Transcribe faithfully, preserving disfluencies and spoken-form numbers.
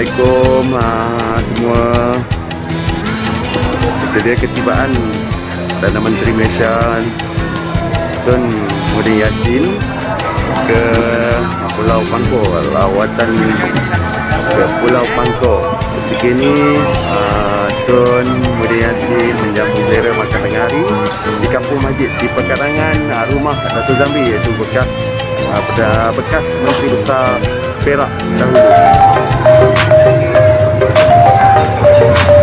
Assalamualaikum uh, semua. Kita dia ketibaan Perdana Menteri Malaysia Tun Muhyiddin Yassin ke Pulau Pangkor, lawatan ke Pulau Pangkor. Ketika ini uh, Tun Muhyiddin Yassin menjamu selera makan tengah hari di Kampung Masjid di pekarangan uh, rumah Dato' Zamri, iaitu bekas uh, bekas Menteri Besar Perak dahulu.